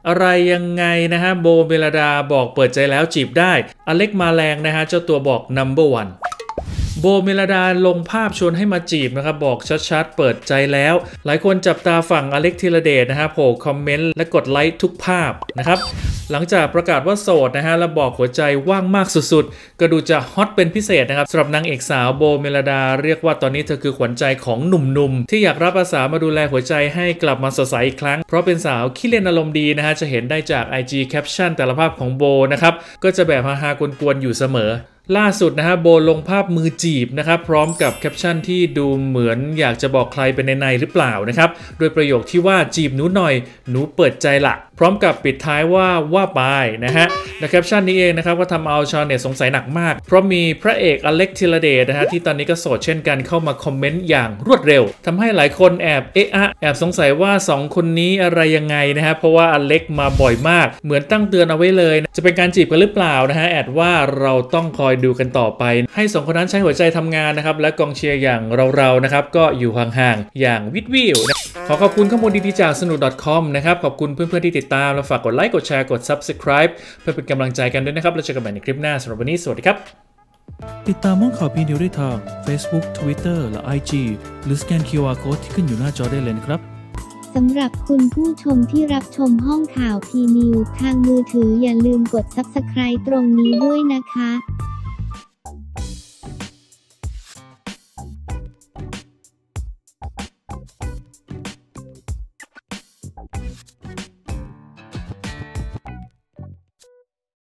อะไรยังไงนะฮะโบเมลดาบอกเปิดใจแล้วจีบได้อเล็กมาแรงนะฮะเจ้าตัวบอก number one โบเมลดาลงภาพชวนให้มาจีบนะครับบอกชัดๆเปิดใจแล้วหลายคนจับตาฝั่งอเล็กธีรเดชนะฮะโผล่คอมเมนต์และกดไลค์ทุกภาพนะครับหลังจากประกาศว่าโสดนะฮะและบอกหัวใจว่างมากสุดๆก็ดูจะฮอตเป็นพิเศษนะครับสำหรับนางเอกสาวโบเมลดาเรียกว่าตอนนี้เธอคือขวัญใจของหนุ่มๆที่อยากรับอาสามาดูแลหัวใจให้กลับมาสดใสอีกครั้งเพราะเป็นสาวขี้เล่นอารมณ์ดีนะฮะจะเห็นได้จาก IG Caption แต่ละภาพของโบนะครับก็จะแบบฮาๆกวนๆอยู่เสมอล่าสุดนะฮะโบลงภาพมือจีบนะครับพร้อมกับแคปชั่นที่ดูเหมือนอยากจะบอกใครเป็นในหรือเปล่านะครับโดยประโยคที่ว่าจีบหนูหน่อยหนูเปิดใจละพร้อมกับปิดท้ายว่าไปนะฮะในแคปชั่นนี้เองนะครับก็ทำเอาชาวเน็ตสงสัยหนักมากเพราะมีพระเอกอเล็กธีรเดชนะฮะที่ตอนนี้ก็โสดเช่นกันเข้ามาคอมเมนต์อย่างรวดเร็วทำให้หลายคนแอบสงสัยว่า2คนนี้อะไรยังไงนะฮะเพราะว่าอเล็กมาบ่อยมากเหมือนตั้งเตือนเอาไว้เลยจะเป็นการจีบกันหรือเปล่านะฮะแอดว่าเราต้องคอยดูกันต่อไปให้2คนนั้นใช้หัวใจทำงานนะครับและกองเชียร์อย่างเรานะครับก็อยู่ห่างๆอย่างวิดวิวขอขอบคุณข้อมูลดีๆจากสนุก .com นะครับขอบคุณเพื่อนๆที่ติดตามและฝากกดไลค์กดแชร์กด Subscribe เพื่อเป็นกำลังใจกันด้วยนะครับแล้วเจอกันใหม่ในคลิปหน้าสำหรับวันนี้สวัสดีครับติดตามห้องข่าวพีนิวได้ทาง Facebook Twitter และ IG หรือสแกน QR Code ที่ขึ้นอยู่หน้าจอได้เลยนะครับสำหรับคุณผู้ชมที่รับชมห้องข่าวพีนิวทางมือถืออย่าลืมกด Subscribe ตรงนี้ด้วยนะคะ